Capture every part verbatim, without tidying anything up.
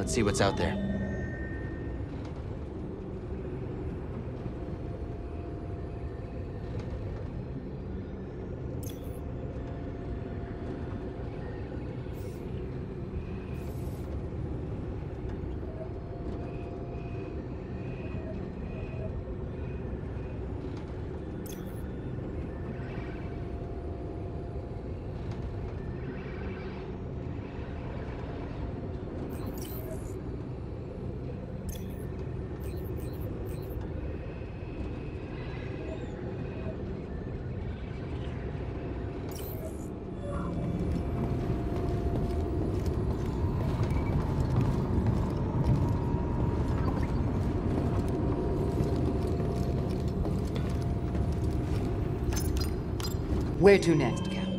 Let's see what's out there. Where to next, Cal?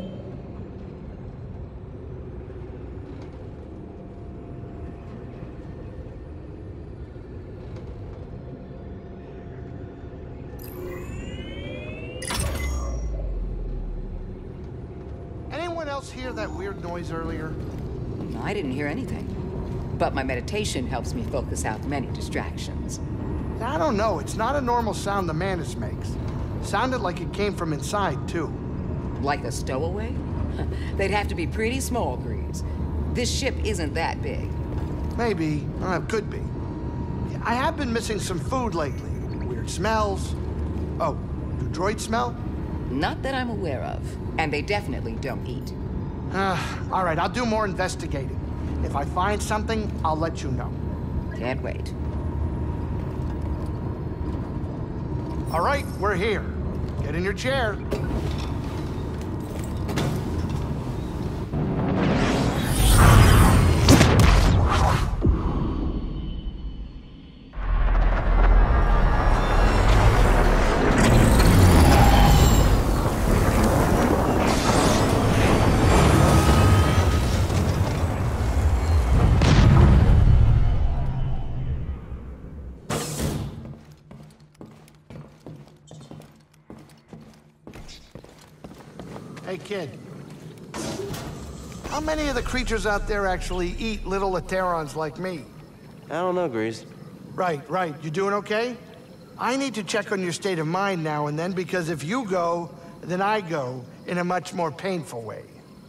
Anyone else hear that weird noise earlier? I didn't hear anything. But my meditation helps me focus out many distractions. I don't know. It's not a normal sound the Mantis makes. Sounded like it came from inside, too. Like a stowaway? They'd have to be pretty small, Greaves. This ship isn't that big. Maybe. Uh, could be. I have been missing some food lately. Weird smells. Oh, do droids smell? Not that I'm aware of. And they definitely don't eat. Uh, all right, I'll do more investigating. If I find something, I'll let you know. Can't wait. All right, we're here. Get in your chair. Hey, kid. How many of the creatures out there actually eat little Aterons like me? I don't know, Grease. Right, right. You doing okay? I need to check on your state of mind now and then, because if you go, then I go in a much more painful way.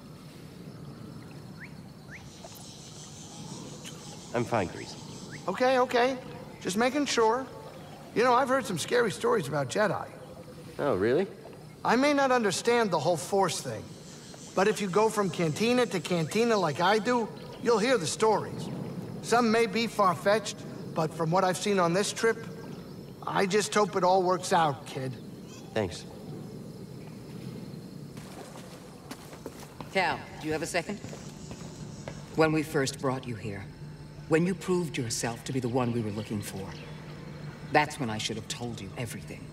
I'm fine, Grease. Okay, okay. Just making sure. You know, I've heard some scary stories about Jedi. Oh, really? I may not understand the whole Force thing, but if you go from cantina to cantina like I do, you'll hear the stories. Some may be far-fetched, but from what I've seen on this trip, I just hope it all works out, kid. Thanks. Cal, do you have a second? When we first brought you here, when you proved yourself to be the one we were looking for, that's when I should have told you everything.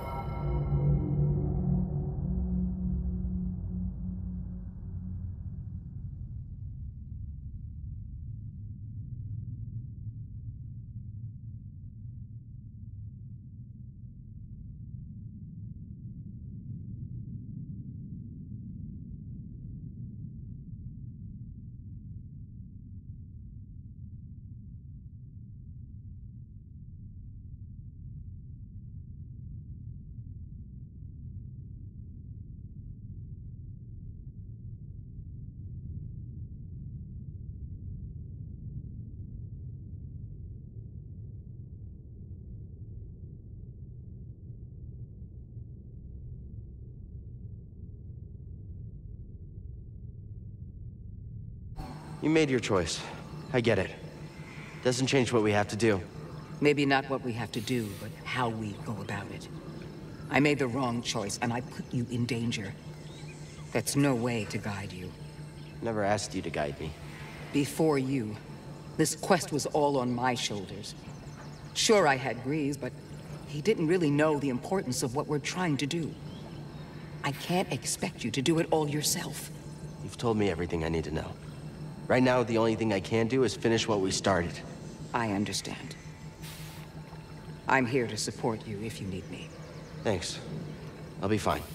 You made your choice. I get it. Doesn't change what we have to do. Maybe not what we have to do, but how we go about it. I made the wrong choice, and I put you in danger. That's no way to guide you. Never asked you to guide me. Before you, this quest was all on my shoulders. Sure, I had Grease, but he didn't really know the importance of what we're trying to do. I can't expect you to do it all yourself. You've told me everything I need to know. Right now, the only thing I can do is finish what we started. I understand. I'm here to support you if you need me. Thanks. I'll be fine.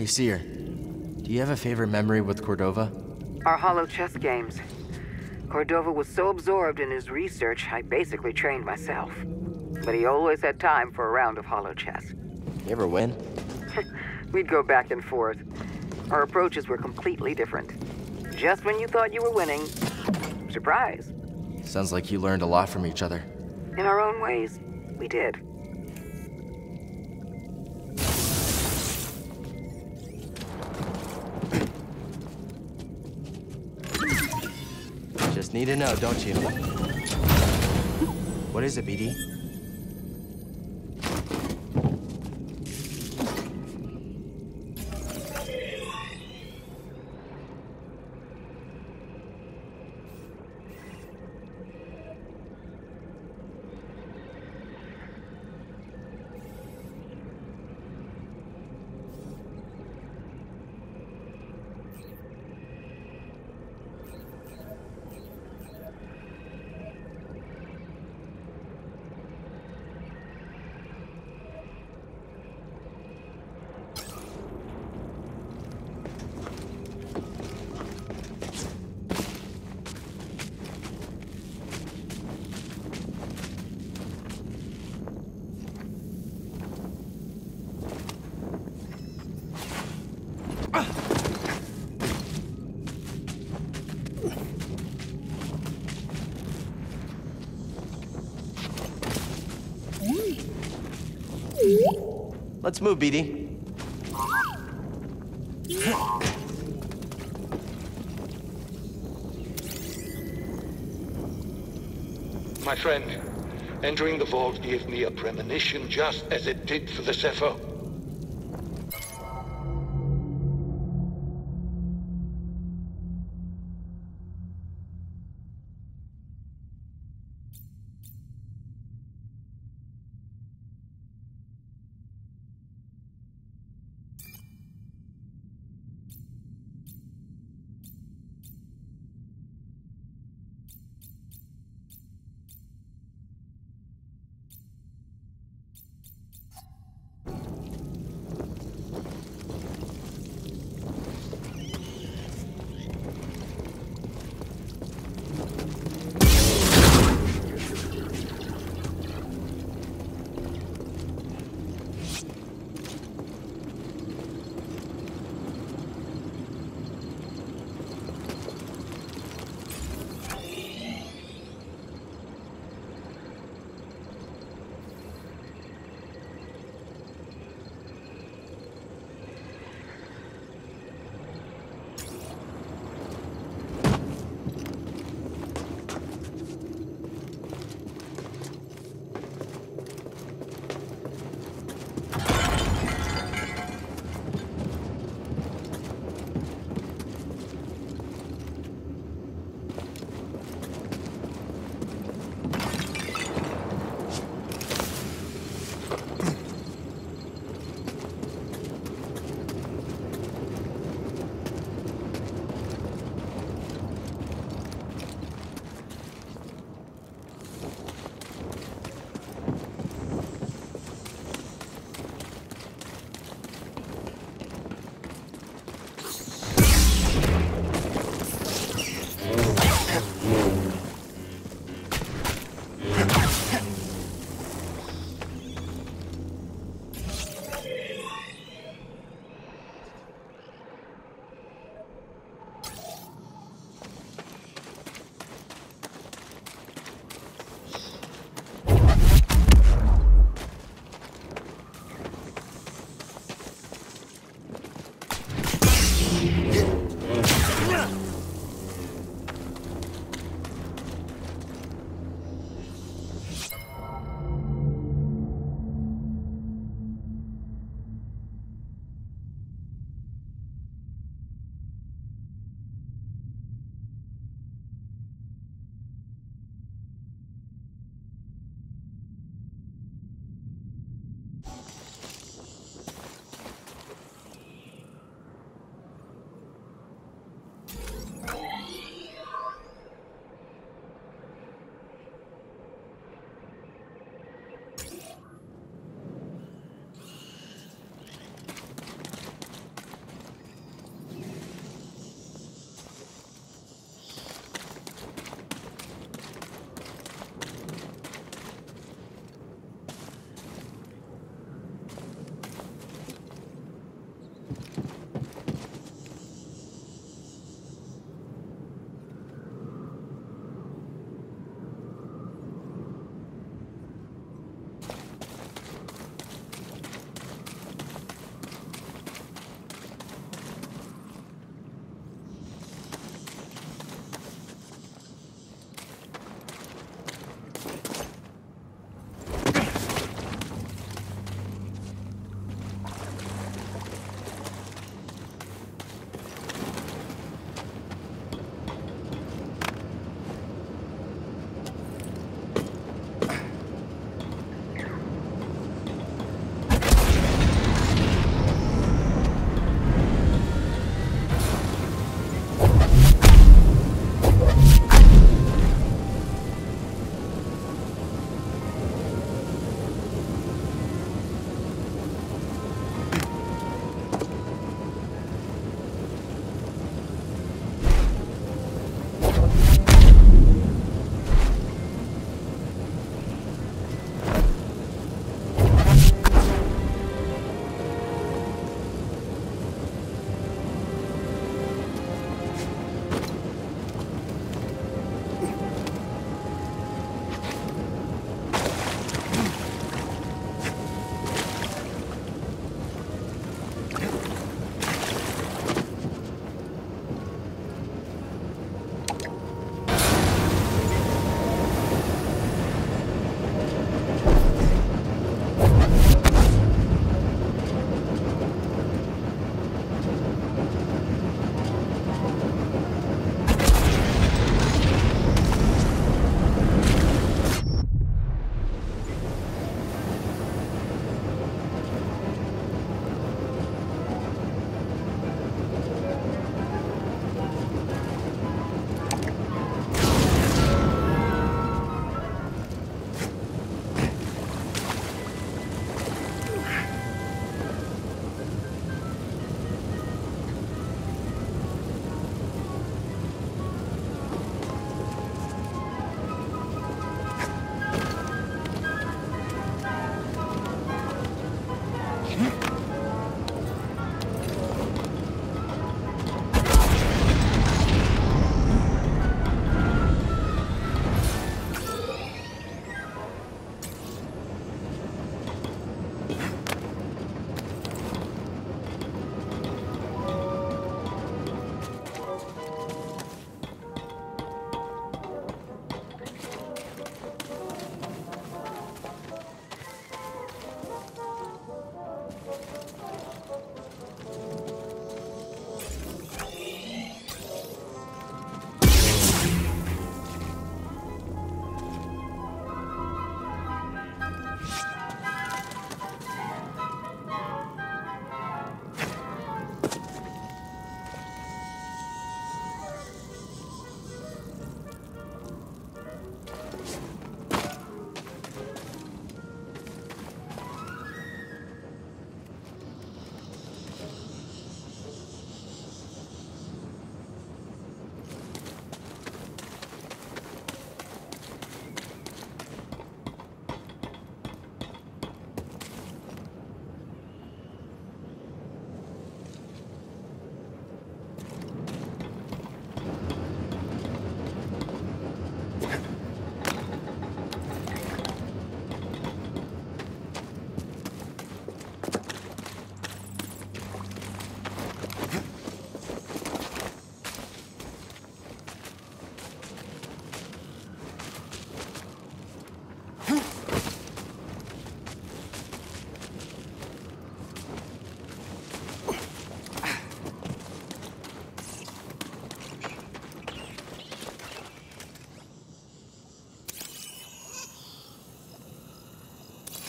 Cere, do you have a favorite memory with Cordova? Our hollow chess games. Cordova was so absorbed in his research, I basically trained myself. But he always had time for a round of hollow chess. You ever win? We'd go back and forth. Our approaches were completely different. Just when you thought you were winning, surprise. Sounds like you learned a lot from each other. In our own ways, we did. Just need to know, don't you? What is it, B D? Let's move, B D. My friend, entering the vault gave me a premonition just as it did for the Zephyr.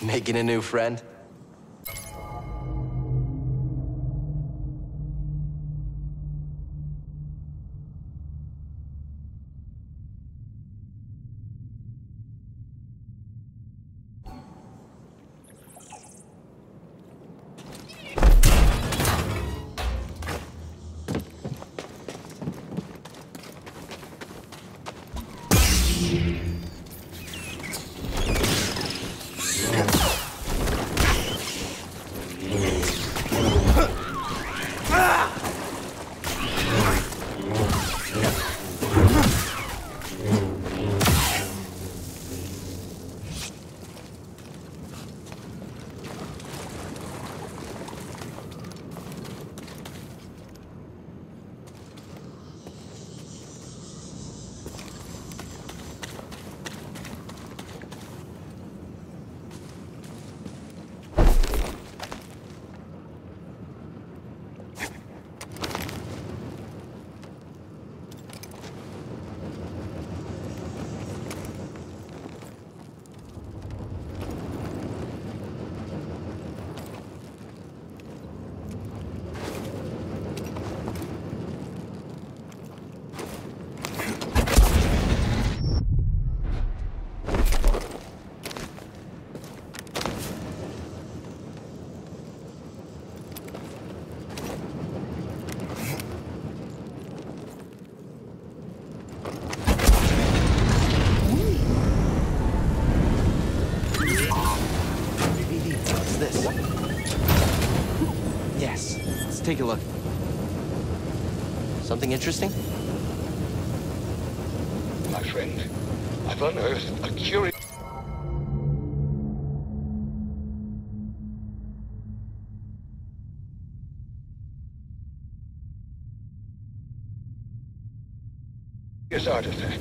Making a new friend? Take a look. Something interesting? My friend, I've unearthed a curious... artifact.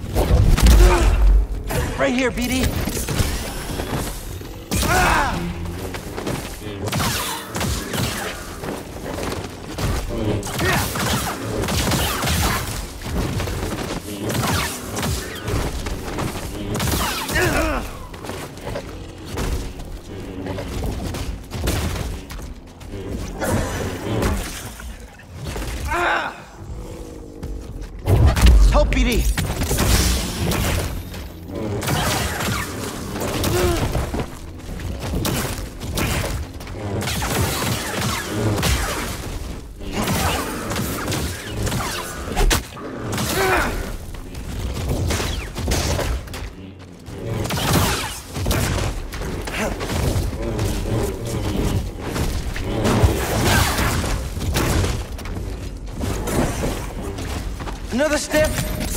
Right here, B D. help, B D! Another step.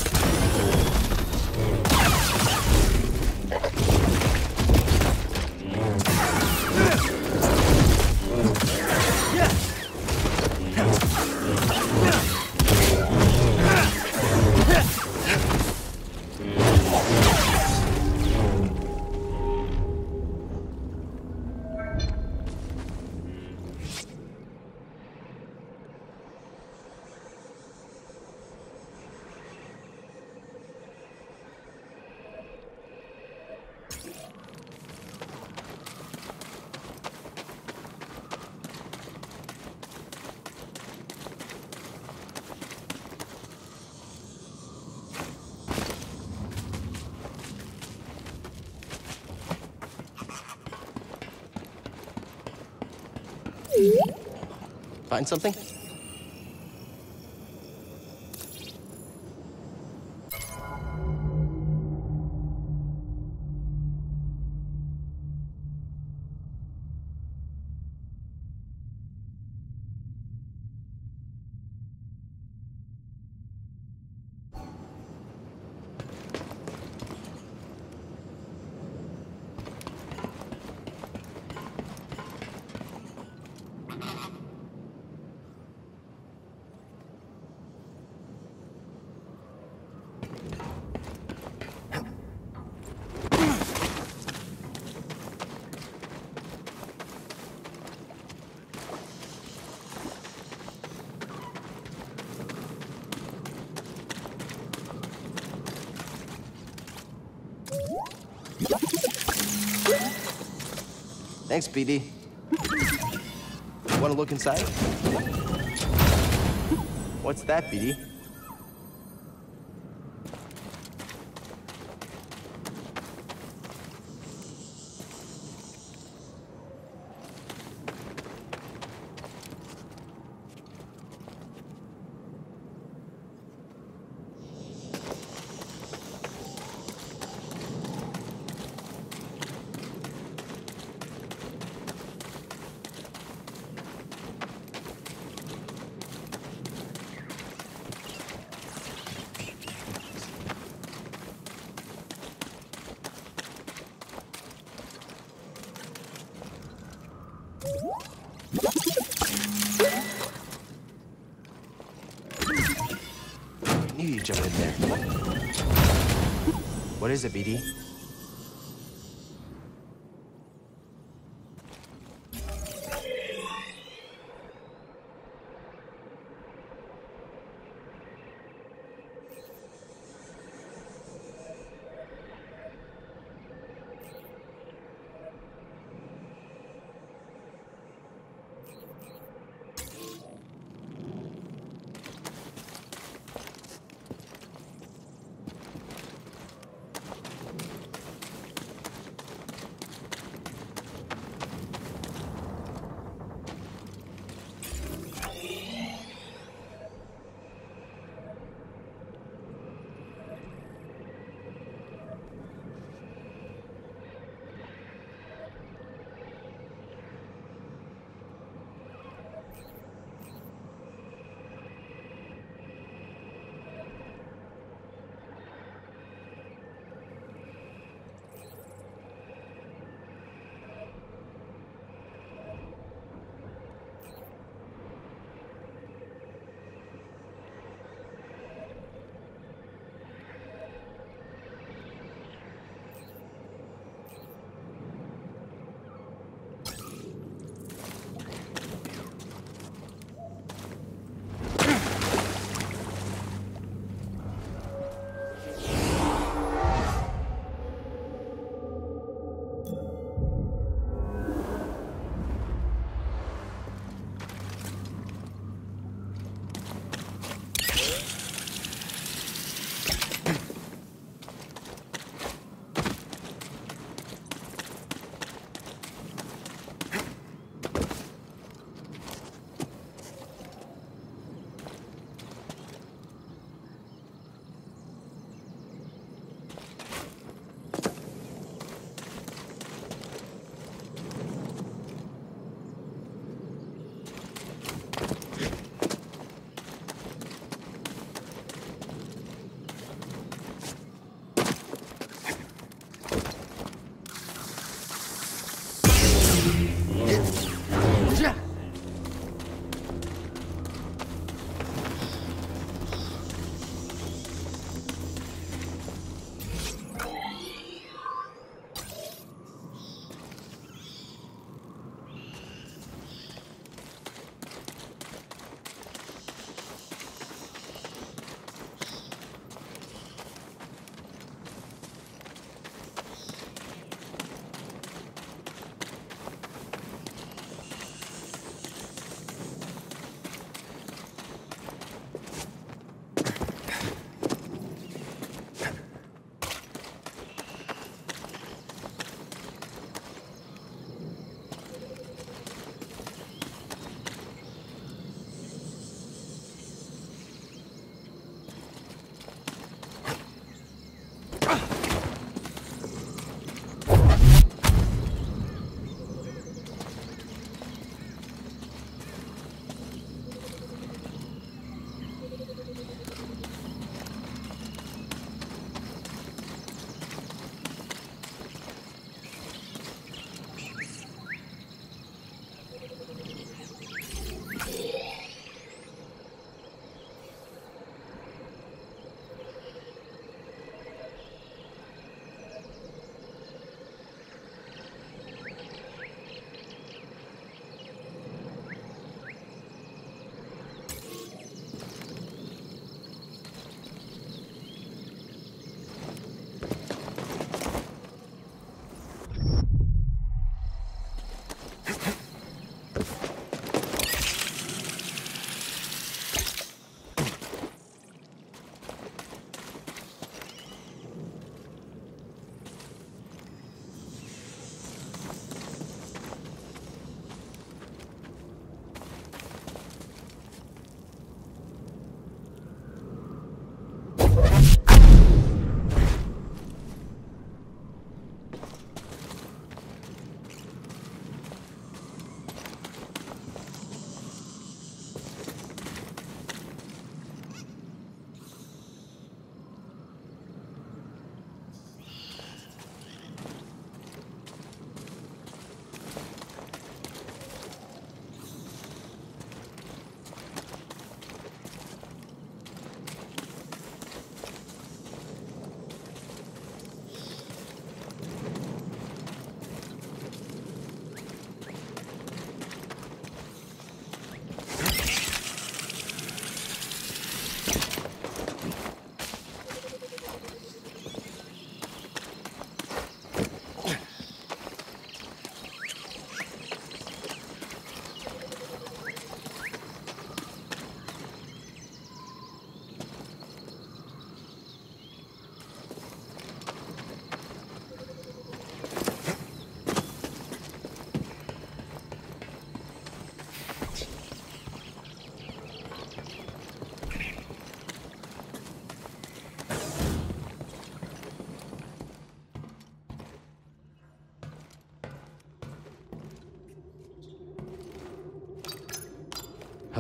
Find something? Thanks, B D. Want to look inside? What's that, B D? I knew you'd jump in there. What is it, B D?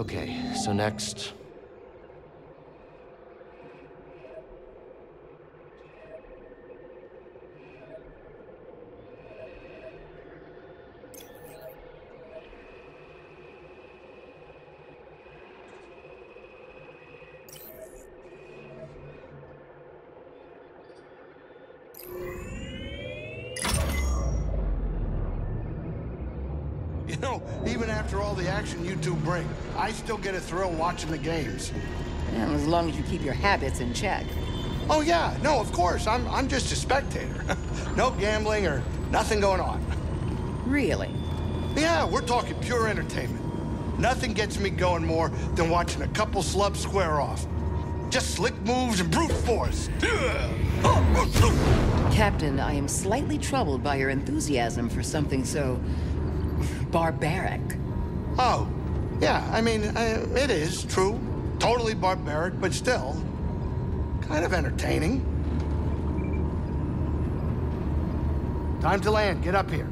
Okay, so next... You know, even after all the action you two bring, I still get a thrill watching the games. Yeah, as long as you keep your habits in check. Oh yeah, no, of course, I'm, I'm just a spectator. No gambling or nothing going on. Really? Yeah, we're talking pure entertainment. Nothing gets me going more than watching a couple slubs square off. Just slick moves and brute force. Captain, I am slightly troubled by your enthusiasm for something so... barbaric. Oh, yeah, I mean, uh, it is true. Totally barbaric, but still, kind of entertaining. Time to land. Get up here.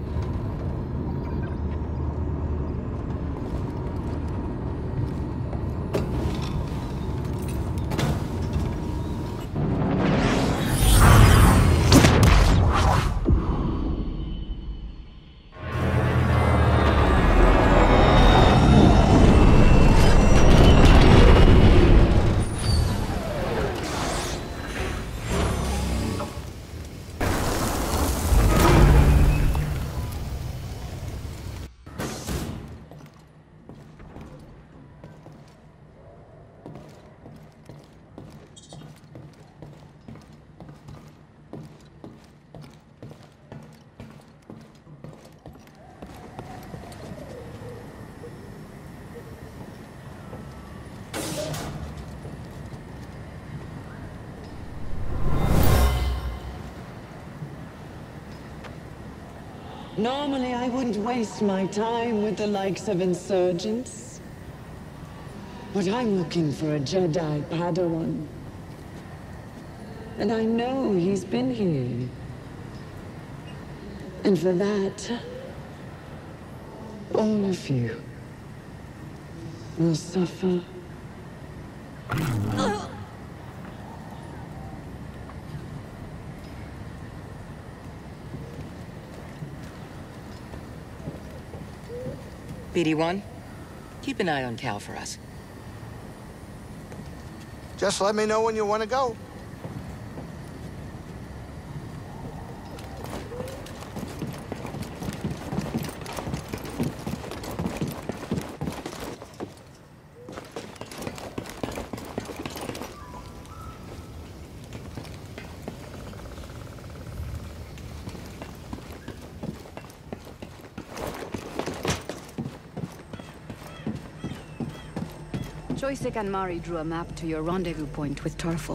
Normally, I wouldn't waste my time with the likes of insurgents. But I'm looking for a Jedi Padawan. And I know he's been here. And for that, all of you will suffer. B D one, keep an eye on Cal for us. Just let me know when you want to go. Choisek and Mari drew a map to your rendezvous point with Tarful.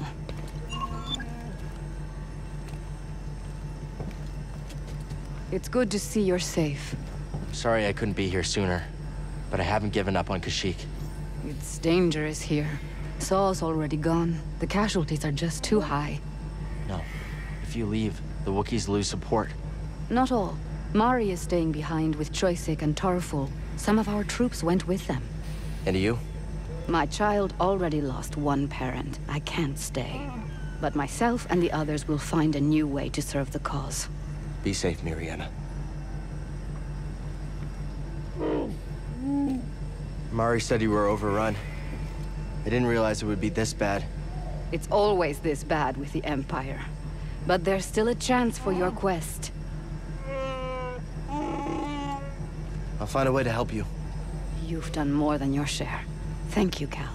It's good to see you're safe. Sorry I couldn't be here sooner, but I haven't given up on Kashyyyk. It's dangerous here. Saul's already gone. The casualties are just too high. No. If you leave, the Wookiees lose support. Not all. Mari is staying behind with Choisek and Tarful. Some of our troops went with them. And you? My child already lost one parent. I can't stay. But myself and the others will find a new way to serve the cause. Be safe, Miriana. Mari said you were overrun. I didn't realize it would be this bad. It's always this bad with the Empire. But there's still a chance for your quest. I'll find a way to help you. You've done more than your share. Thank you, Cal.